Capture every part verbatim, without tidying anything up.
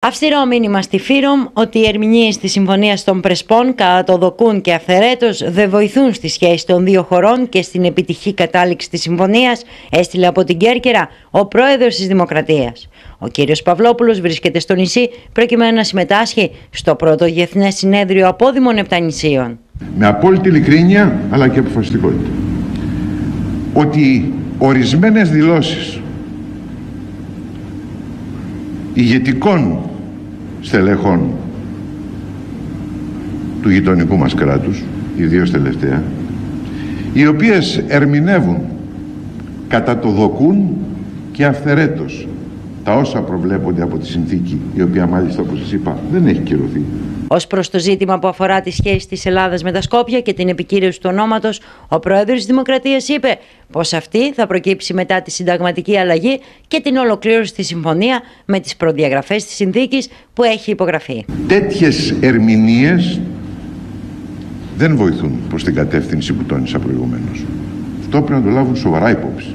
Αυστηρό μήνυμα στη Φύρομ ότι οι ερμηνείες της Συμφωνίας των Πρεσπών κατοδοκούν και αυθαιρέτως δεν βοηθούν στη σχέση των δύο χωρών και στην επιτυχή κατάληξη της συμφωνίας, έστειλε από την Κέρκυρα ο πρόεδρος της Δημοκρατίας. Ο κύριος Παυλόπουλος βρίσκεται στο νησί προκειμένου να συμμετάσχει στο πρώτο Διεθνές Συνέδριο Απόδημων Επτανησίων. Με απόλυτη ειλικρίνεια αλλά και αποφασιστικότητα ότι ορισμένες δηλώσεις ηγετικών στελεχών του γειτονικού μας κράτους, ιδίως τελευταία, οι οποίες ερμηνεύουν, κατατοδοκούν και αυθαιρέτως τα όσα προβλέπονται από τη συνθήκη, η οποία μάλιστα, όπως σας είπα, δεν έχει κυρωθεί. Ως προς το ζήτημα που αφορά τη σχέση της Ελλάδας με τα Σκόπια και την επικύρωση του ονόματος, ο πρόεδρος της Δημοκρατίας είπε πως αυτή θα προκύψει μετά τη συνταγματική αλλαγή και την ολοκλήρωση της συμφωνία με τις προδιαγραφές της συνθήκης που έχει υπογραφεί. Τέτοιες ερμηνείες δεν βοηθούν προς την κατεύθυνση που τόνισα προηγουμένως. Αυτό πρέπει να το λάβουν σοβαρά υπόψη.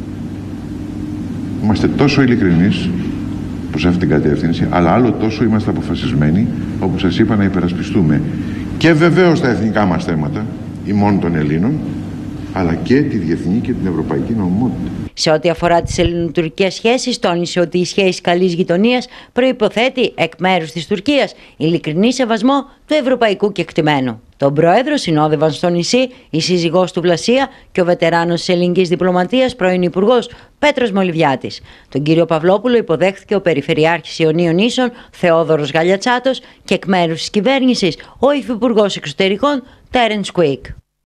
Είμαστε τόσο ειλικρινείς προς αυτήν την κατεύθυνση, αλλά άλλο τόσο είμαστε αποφασισμένοι, όπως σας είπα, να υπερασπιστούμε και βεβαίως τα εθνικά μας θέματα, ημών των Ελλήνων, αλλά και τη διεθνή και την ευρωπαϊκή νομιμότητα. Σε ό,τι αφορά τις ελληνοτουρκικές σχέσεις, τόνισε ότι η σχέση καλής γειτονίας προϋποθέτει εκ μέρους της Τουρκίας ειλικρινή σεβασμό του ευρωπαϊκού κεκτημένου. Τον πρόεδρο συνόδευαν στο νησί η σύζυγός του Βλασία και ο βετεράνος της ελληνικής διπλωματίας, πρώην υπουργός Πέτρος Μολυβιάτης. Τον κύριο Παυλόπουλο υποδέχθηκε ο Περιφερειάρχης Ιωνίων Νήσων Θεόδωρος Γαλιατσάτος και εκ μέρους της κυβέρνησης ο υφυπουργός εξωτερικών Τέρενς Κουίκ.